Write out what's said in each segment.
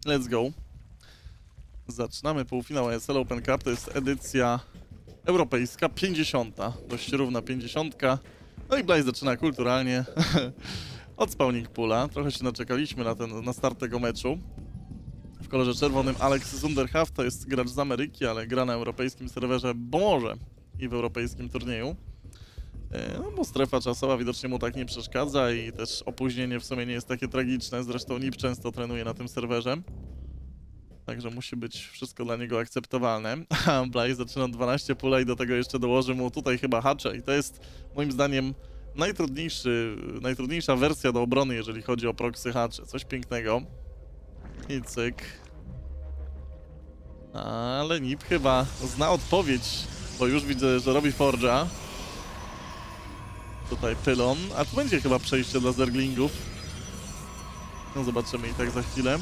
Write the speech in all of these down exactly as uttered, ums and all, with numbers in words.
Let's go. Zaczynamy półfinał A S L Open Cup, to jest edycja europejska, pięćdziesiąta, dość równa pięćdziesiątka. No i Blaze zaczyna kulturalnie od spawning poola. Trochę się naczekaliśmy na, ten, na start tego meczu. W kolorze czerwonym Alex Zunderhaft to jest gracz z Ameryki, ale gra na europejskim serwerze, bo może i w europejskim turnieju. No bo strefa czasowa widocznie mu tak nie przeszkadza i też opóźnienie w sumie nie jest takie tragiczne. Zresztą Nip często trenuje na tym serwerze. Także musi być wszystko dla niego akceptowalne. A Blaze zaczyna dwanaście pula i do tego jeszcze dołoży mu tutaj chyba hacze. I to jest moim zdaniem najtrudniejszy, najtrudniejsza wersja do obrony, jeżeli chodzi o proxy hacze. Coś pięknego. I cyk. Ale Nip chyba zna odpowiedź, bo już widzę, że robi forge'a. Tutaj pylon, a tu będzie chyba przejście dla zerglingów. No zobaczymy i tak za chwilę.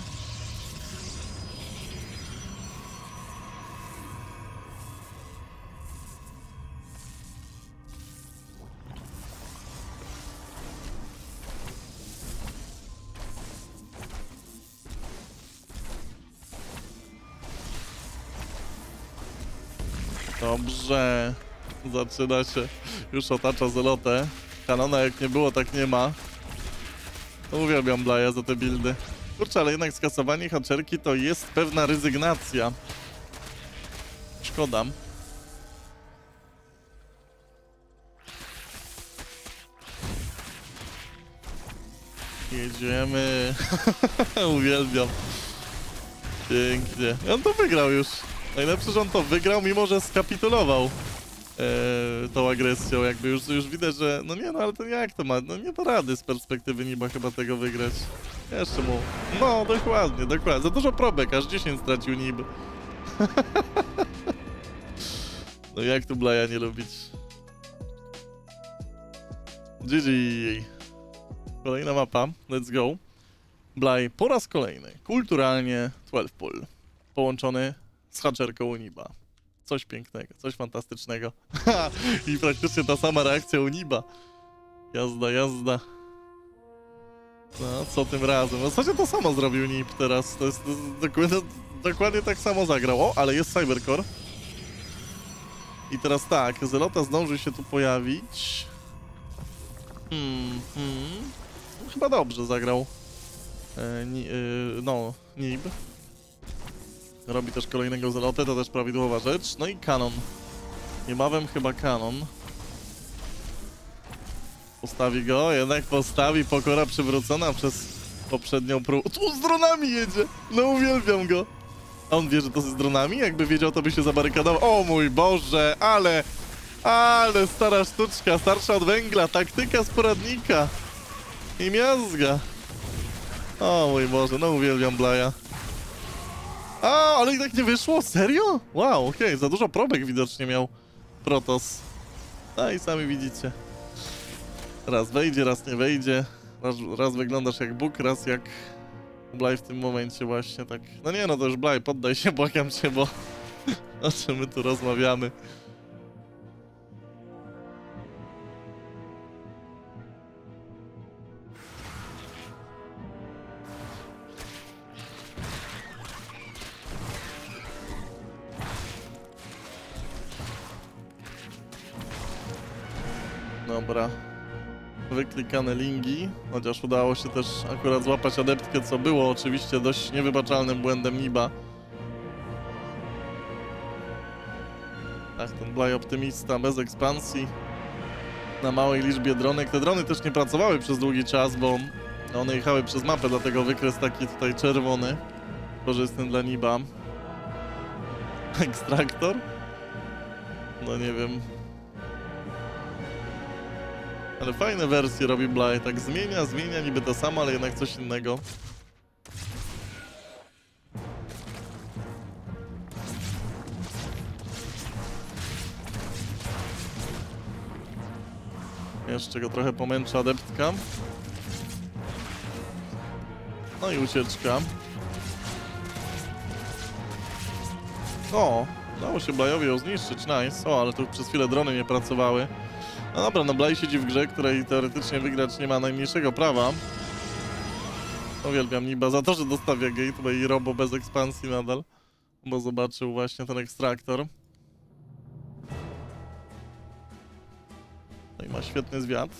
Dobrze. Zaczyna się. Już otacza zelotę. Kanona jak nie było, tak nie ma. To uwielbiam Blaja za te buildy. Kurczę, ale jednak skasowanie haczerki to jest pewna rezygnacja. Szkoda. Jedziemy. Uwielbiam. Pięknie. On to wygrał już. Najlepsze, że on to wygrał, mimo że skapitulował eee, tą agresją. Jakby już, już widać, że no nie, no ale to jak to ma? No nie da rady z perspektywy Niba chyba tego wygrać. Jeszcze mu... No, dokładnie, dokładnie. Za dużo probek, aż dziesięć stracił Nib. No jak tu Blaja nie lubić? G G. Kolejna mapa. Let's go. Blaj po raz kolejny. Kulturalnie dwanaście pull. Połączony z haczerką u Niba. Coś pięknego, coś fantastycznego. I praktycznie ta sama reakcja u Niba. Jazda, jazda. No, co tym razem? W zasadzie to samo zrobił Nib teraz. To jest, to jest dokładnie, dokładnie tak samo zagrał. O, ale jest Cybercore. I teraz tak, Zelota zdąży się tu pojawić. Hmm, hmm. No, chyba dobrze zagrał. E, ni, e, no, Nib. Robi też kolejnego zelotę, to też prawidłowa rzecz. No i kanon. Niebawem chyba kanon. Postawi go, jednak postawi. Pokora przywrócona przez poprzednią próbę. Tu z dronami jedzie! No uwielbiam go. A on wie, że to z dronami? Jakby wiedział, to by się zabarykadował. O mój Boże, ale... Ale stara sztuczka, starsza od węgla. Taktyka z poradnika. I miazga. O mój Boże, no uwielbiam Blaja. A, ale i tak nie wyszło? Serio? Wow, okej, okay. Za dużo probek widocznie miał Protoss. No i sami widzicie. Raz wejdzie, raz nie wejdzie. Raz, raz wyglądasz jak Bóg, raz jak Blaj w tym momencie właśnie tak. No nie no, to już Blaj, poddaj się, błagam cię, bo o czym my tu rozmawiamy. Dobra. Wyklikane lingi, chociaż udało się też akurat złapać adeptkę, co było oczywiście dość niewybaczalnym błędem Niba. Tak, ten Blaj optymista bez ekspansji. Na małej liczbie dronek. Te drony też nie pracowały przez długi czas, bo one jechały przez mapę, dlatego wykres taki tutaj czerwony. Korzystny dla Niba. Ekstraktor? No nie wiem. Ale fajne wersje robi Blaj, tak zmienia, zmienia niby to samo, ale jednak coś innego. Jeszcze go trochę pomęczy adeptka. No i ucieczka. O, udało się Blajowi ją zniszczyć, nice. O, ale tu przez chwilę drony nie pracowały. No dobra, no Blaj siedzi w grze, której teoretycznie wygrać nie ma najmniejszego prawa. Uwielbiam Niba za to, że dostawia gateway i robo bez ekspansji nadal. Bo zobaczył właśnie ten ekstraktor. No i ma świetny zwiat.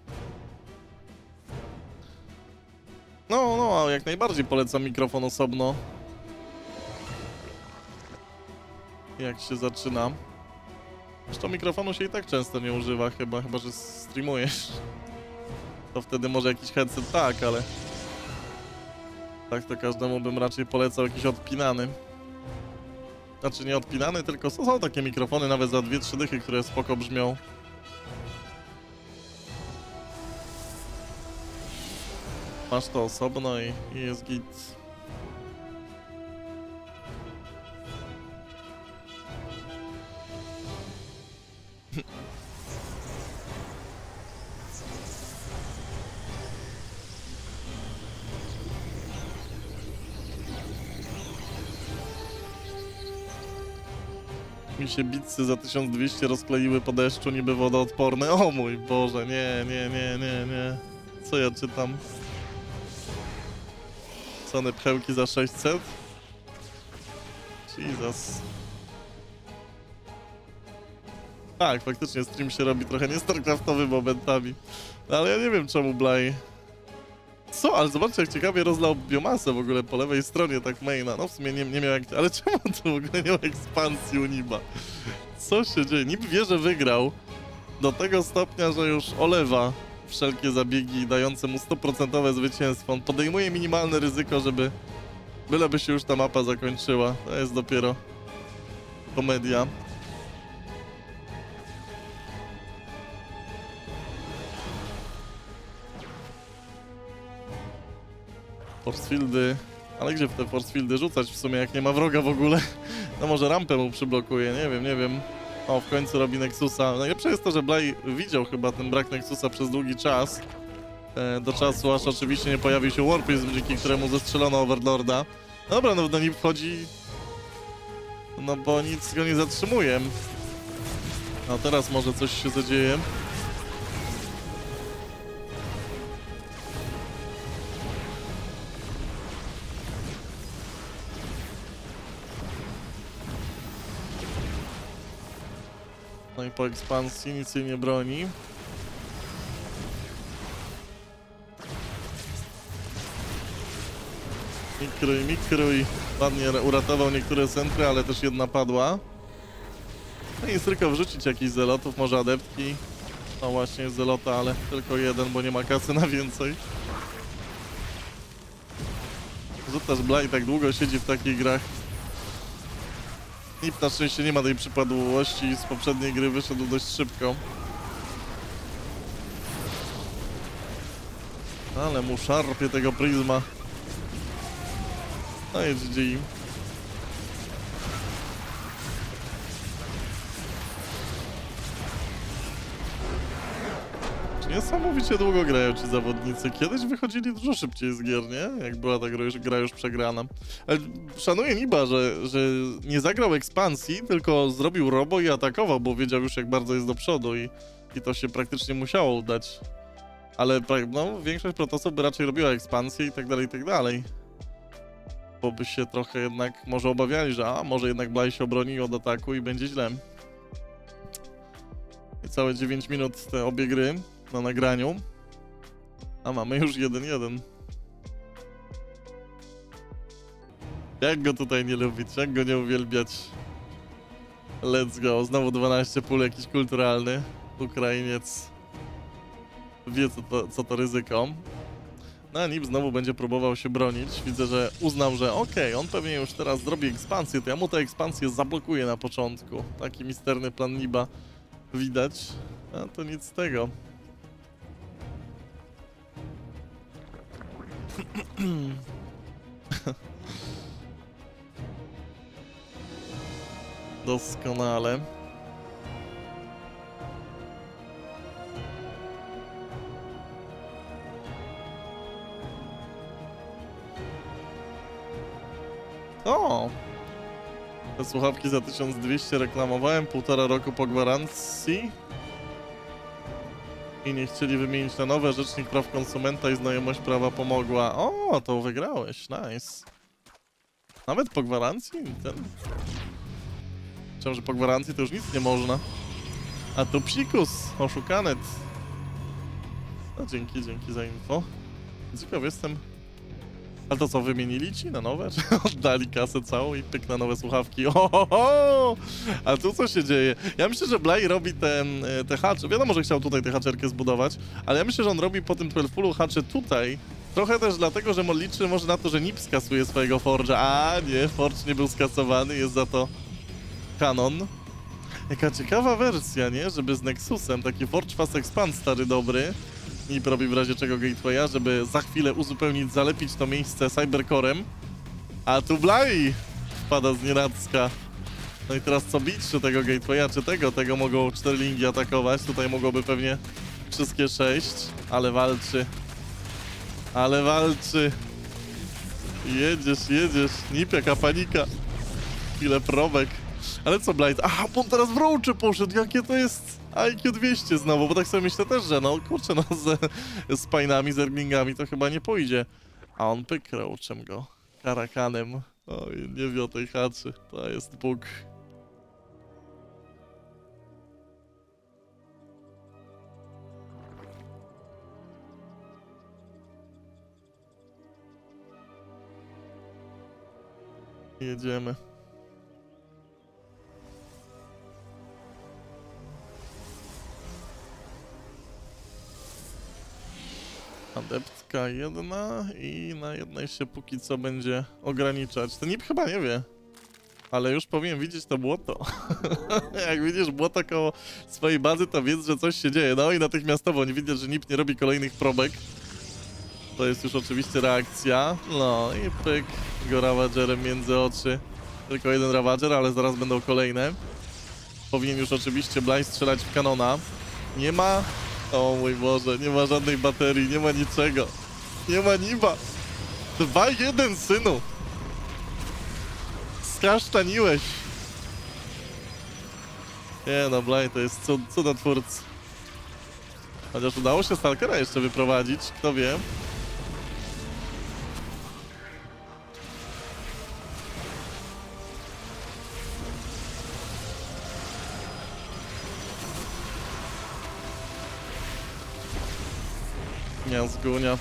No, no, jak najbardziej polecam mikrofon osobno. Jak się zaczyna. Zresztą mikrofonu się i tak często nie używa, chyba, chyba że streamujesz. To wtedy może jakiś headset tak, ale... Tak to każdemu bym raczej polecał jakiś odpinany. Znaczy nie odpinany, tylko są, są takie mikrofony nawet za dwie trzy dychy, które spoko brzmią. Masz to osobno i, i jest git. Mi się bitsy za tysiąc dwieście rozkleiły po deszczu, niby wodoodporne. O mój Boże, nie, nie, nie, nie, nie. Co ja czytam? Ceny pchełki za sześćset? Jesus. Tak, faktycznie stream się robi trochę nie starcraftowy momentami. No, ale ja nie wiem czemu Blaj. Co? Ale zobaczcie jak ciekawie rozlał biomasę w ogóle po lewej stronie, tak maina. No w sumie nie, nie miał jak... Ale czemu to w ogóle nie ma ekspansji u Niba? Co się dzieje? Nib wie, że wygrał do tego stopnia, że już olewa wszelkie zabiegi dające mu sto procent zwycięstwo. On podejmuje minimalne ryzyko, żeby... Byleby się już ta mapa zakończyła. To jest dopiero komedia. Forcefieldy, ale gdzie w te forcefieldy rzucać w sumie, jak nie ma wroga w ogóle? No może rampę mu przyblokuje, nie wiem, nie wiem. O, w końcu robi Nexusa. Najlepsze jest to, że Blaj widział chyba ten brak Nexusa przez długi czas. E, do czasu, aż oczywiście nie pojawił się Warprism, dzięki któremu zestrzelono Overlorda. Dobra, no do nim wchodzi... No bo nic go nie zatrzymuje. A teraz może coś się zadzieje. No i po ekspansji nic jej nie broni. Mikruj, mikruj. Ładnie uratował niektóre centry, ale też jedna padła. No i jest tylko wrzucić jakichś zelotów, może adeptki. No właśnie jest zelota, ale tylko jeden, bo nie ma kasy na więcej. Że też Blaj tak długo siedzi w takich grach. Nip na szczęście nie ma tej przypadłości, z poprzedniej gry wyszedł dość szybko. Ale mu szarpie tego Prisma. No i G G. Niesamowicie długo grają ci zawodnicy. Kiedyś wychodzili dużo szybciej z gier, nie? Jak była ta gra już, gra już przegrana. Ale szanuję Niba, że, że nie zagrał ekspansji, tylko zrobił robo i atakował, bo wiedział już jak bardzo jest do przodu i, i to się praktycznie musiało udać. Ale no, większość protosów by raczej robiła ekspansję i tak dalej, i tak dalej. Bo by się trochę jednak może obawiali, że a, może jednak Blaj się obroni od ataku i będzie źle. I całe dziewięć minut te obie gry na nagraniu. A mamy już jeden jeden. Jak go tutaj nie lubić? Jak go nie uwielbiać? Let's go. Znowu dwanaście pól jakiś kulturalny. Ukrainiec wie co to, co to ryzyko. No a Nib znowu będzie próbował się bronić. Widzę, że uznał, że okej, okay, on pewnie już teraz zrobi ekspansję, to ja mu tę ekspansję zablokuję na początku. Taki misterny plan Niba widać. A to nic z tego. Doskonale. O! Te słuchawki za tysiąc dwieście reklamowałem, półtora roku po gwarancji. i nie chcieli wymienić na nowe. Rzecznik praw konsumenta i znajomość prawa pomogła. O, to wygrałeś, nice. Nawet po gwarancji? Ten... Myślałem, że po gwarancji to już nic nie można. A tu psikus, oszukanet. No dzięki, dzięki za info. Ciekaw jestem. Ale to co, wymienili ci na nowe? Czy oddali kasę całą i pyk na nowe słuchawki? Ohoho! A tu co się dzieje? Ja myślę, że Blay robi ten, te hacze. Wiadomo, że chciał tutaj tę haczerkę zbudować, ale ja myślę, że on robi po tym twelve pullu hacze tutaj. Trochę też dlatego, że liczy może na to, że Nip skasuje swojego Forge'a. A nie, Forge nie był skasowany, jest za to Canon. Jaka ciekawa wersja, nie? Żeby z Nexusem, taki Forge Fast Expand stary dobry. Nip robi w razie czego gatewaya, żeby za chwilę uzupełnić, zalepić to miejsce cybercorem. A tu Blay wpada z nienacka. No i teraz co bić, czy tego gatewaya, czy tego? Tego mogą cztery linki atakować, tutaj mogłoby pewnie wszystkie sześć. Ale walczy. Ale walczy. Jedziesz, jedziesz. Nip, jaka panika. Ile probek. Ale co Blade? Aha, bo on teraz w roache poszedł, jakie to jest I Q dwieście znowu, bo tak sobie myślę też, że no kurczę, no z, z painami, z erglingami to chyba nie pójdzie. A on pyk roachem go, karakanem. Oj, nie wie o tej haczy, to jest Bóg. Jedziemy. Adeptka jedna i na jednej się póki co będzie ograniczać. Ten Nip chyba nie wie, ale już powinien widzieć to błoto. Jak widzisz błoto koło swojej bazy, to wiedz, że coś się dzieje. No i natychmiastowo nie widać, że Nip nie robi kolejnych probek. To jest już oczywiście reakcja. No i pyk go Ravagerem między oczy. Tylko jeden Ravager, ale zaraz będą kolejne. Powinien już oczywiście Blay strzelać w kanona. Nie ma... O mój Boże, nie ma żadnej baterii, nie ma niczego. Nie ma niba. dwa jeden, synu. Skasztaniłeś. Nie no, Blay to jest cud, cudotwórcy. Chociaż udało się Stalkera jeszcze wyprowadzić, kto wie. Zgunia.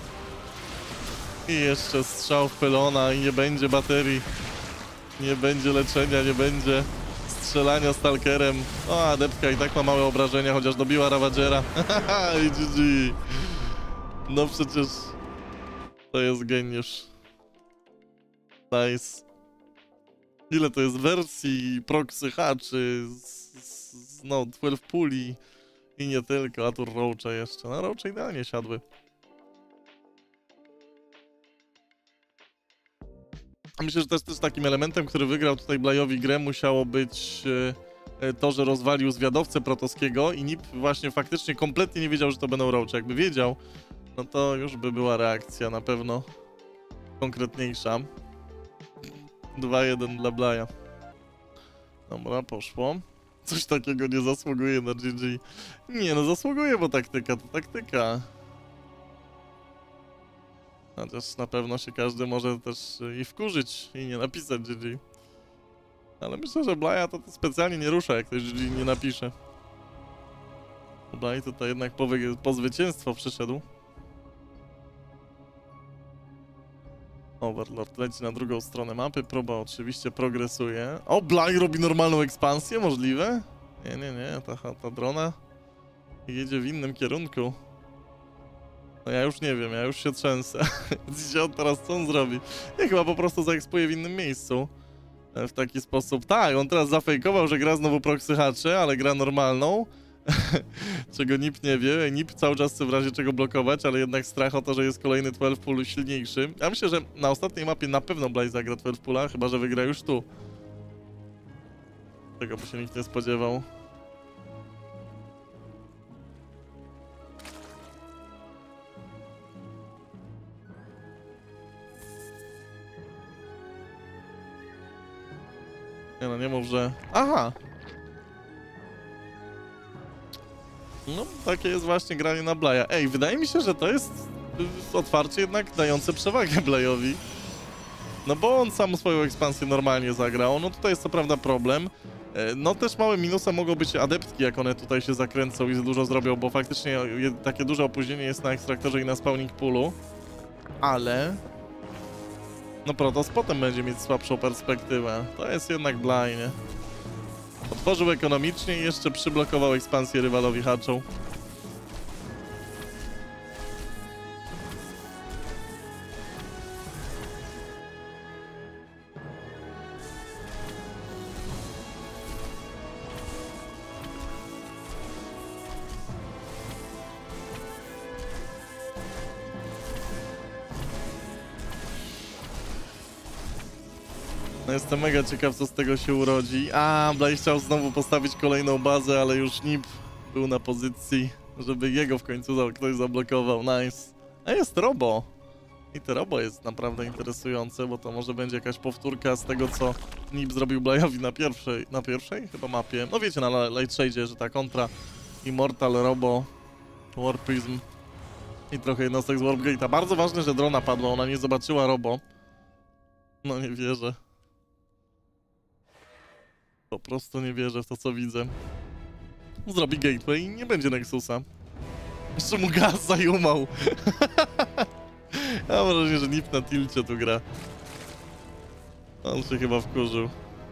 I jeszcze strzał w pylona i nie będzie baterii. Nie będzie leczenia, nie będzie strzelania stalkerem. O, adeptka i tak ma małe obrażenia, chociaż dobiła Ravagera. I G G. No przecież to jest geniusz. Nice. Ile to jest wersji proxy haczy z, z, no, twelve pulli i nie tylko, a tu roache jeszcze. No roache idealnie siadły. Myślę, że to jest też takim elementem, który wygrał tutaj Blayowi grę, musiało być e, to, że rozwalił zwiadowcę protowskiego i Nip właśnie faktycznie kompletnie nie wiedział, że to będą roache. Jakby wiedział, no to już by była reakcja na pewno konkretniejsza. dwa jeden dla Blaya. Dobra, poszło. Coś takiego nie zasługuje na G G. Nie no, zasługuje, bo taktyka to taktyka. Chociaż na pewno się każdy może też i wkurzyć i nie napisać G G. Ale myślę, że Blaya to, to specjalnie nie rusza, jak ktoś G G nie napisze. Blay tutaj jednak po, po zwycięstwo przyszedł. Overlord leci na drugą stronę mapy, próba oczywiście progresuje. O, Blay robi normalną ekspansję, możliwe? Nie, nie, nie, ta, ta drona jedzie w innym kierunku. No ja już nie wiem, ja już się trzęsę. Dzisiaj on teraz co on zrobi? Nie, chyba po prostu zaekspuje w innym miejscu. W taki sposób. Tak, on teraz zafejkował, że gra znowu proxy hacze, ale gra normalną. Czego Nip nie wie. Nip cały czas chce w razie czego blokować, ale jednak strach o to, że jest kolejny twelve pull silniejszy. Ja myślę, że na ostatniej mapie na pewno Blay zagra twelve pulla, chyba że wygra już tu. Tego by się nikt nie spodziewał. Nie no, nie mów, że... Aha! No, takie jest właśnie granie na Blaja. Ej, wydaje mi się, że to jest otwarcie jednak dające przewagę Blajowi. No bo on sam swoją ekspansję normalnie zagrał. No tutaj jest co prawda problem. No też małym minusem mogą być adeptki, jak one tutaj się zakręcą i za dużo zrobią, bo faktycznie takie duże opóźnienie jest na ekstraktorze i na spawning poolu. Ale... no Protoss potem będzie mieć słabszą perspektywę. To jest jednak Blaj, nie? Otworzył ekonomicznie i jeszcze przyblokował ekspansję rywalowi haczą. No jestem mega ciekaw, co z tego się urodzi. A, Blaj chciał znowu postawić kolejną bazę, ale już Nib był na pozycji, żeby jego w końcu ktoś zablokował. Nice. A jest Robo. I to Robo jest naprawdę interesujące, bo to może będzie jakaś powtórka z tego, co Nib zrobił Blajowi na pierwszej, na pierwszej chyba mapie. No wiecie, na Light Shade, że ta kontra Immortal, Robo, Warp Prism i trochę jednostek z Warp Gate'a. Bardzo ważne, że drona padła, ona nie zobaczyła Robo. No nie wierzę. Po prostu nie wierzę w to, co widzę. Zrobi gateway i nie będzie Nexusa. Jeszcze mu gaz zajumał. Ja mam wrażenie, że Nip na tilcie tu gra. On się chyba wkurzył.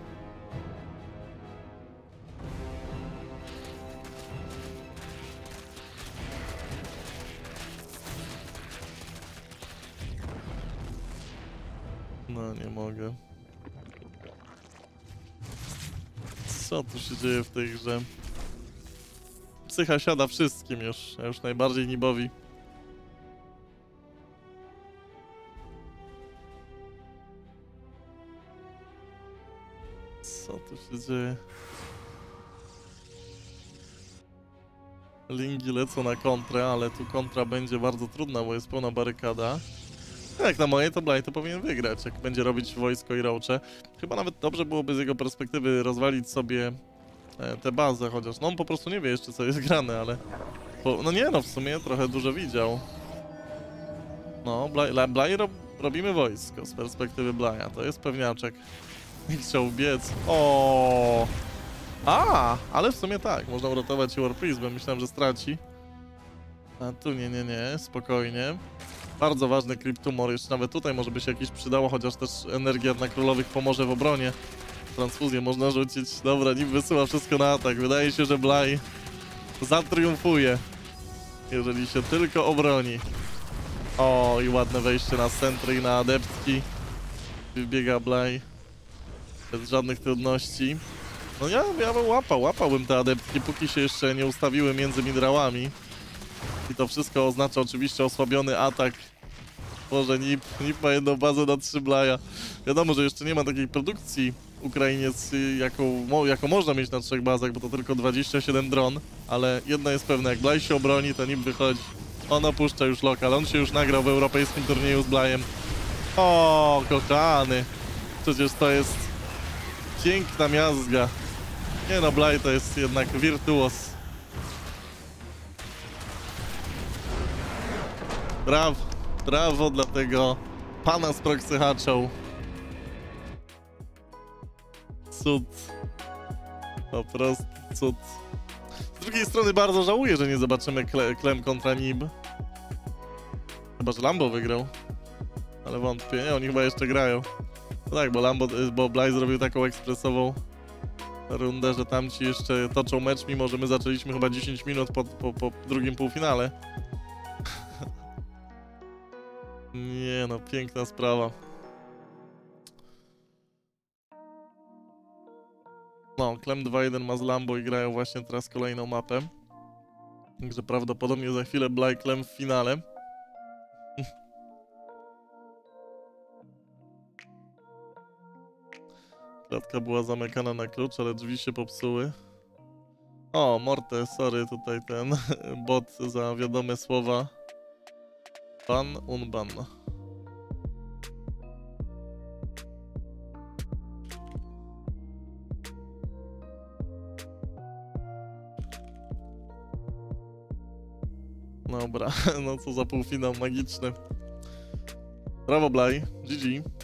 No nie mogę. Co tu się dzieje w tej grze? Psycha siada wszystkim już, a już najbardziej Nibowi. Co tu się dzieje? Lingi lecą na kontrę, ale tu kontra będzie bardzo trudna, bo jest pełna barykada. Jak na moje to Blaj to powinien wygrać, jak będzie robić wojsko i roache. Chyba nawet dobrze byłoby z jego perspektywy rozwalić sobie e, tę bazę, chociaż no on po prostu nie wie jeszcze, co jest grane, ale... Po, no nie no, w sumie trochę dużo widział. No, Blaj, Blaj rob, robimy wojsko z perspektywy Blaja, to jest pewniaczek. I chciał biec. O. A, ale w sumie tak, można uratować się Warp Prismem, myślałem, że straci. A tu nie, nie, nie, spokojnie. Bardzo ważny Creep Tumor, jeszcze nawet tutaj może by się jakiś przydało, chociaż też energia na królowych pomoże w obronie. Transfuzję można rzucić. Dobra, Nib wysyła wszystko na atak. Wydaje się, że Blaj zatriumfuje, jeżeli się tylko obroni. O, i ładne wejście na centry i na adeptki. Wbiega Blaj bez żadnych trudności. No ja, ja bym łapał, łapałbym te adeptki, póki się jeszcze nie ustawiły między minerałami. I to wszystko oznacza oczywiście osłabiony atak. Boże, Nip, Nip ma jedną bazę na trzy Blaja. Wiadomo, że jeszcze nie ma takiej produkcji Ukrainiec, jaką, mo, jaką można mieć na trzech bazach, bo to tylko dwadzieścia siedem dron. Ale jedno jest pewne, jak Blaj się obroni, to Nip wychodzi. On opuszcza już lokal, on się już nagrał w europejskim turnieju z Blajem. O, kochany. Przecież to jest piękna miazga. Nie no, Blaj to jest jednak wirtuos. Brawo, brawo dla tego pana z proxy haczą. Cud. Po prostu cud. Z drugiej strony bardzo żałuję, że nie zobaczymy kle Klem kontra Nib. Chyba, że Lambo wygrał. Ale wątpię, nie, oni chyba jeszcze grają. No tak, bo Lambo, bo Blaj zrobił taką ekspresową rundę, że tamci jeszcze toczą mecz, mimo że my zaczęliśmy chyba dziesięć minut po, po, po drugim półfinale. Nie no, piękna sprawa. No, Klem dwa jeden ma z Lambo i grają właśnie teraz kolejną mapę. Także prawdopodobnie za chwilę Blaj Klem w finale. Klatka była zamykana na klucz, ale drzwi się popsuły. O, Morte, sorry, tutaj ten bot za wiadome słowa. Ban, unban. Dobra, no co za półfinał magiczny. Brawo, Blaj. G G.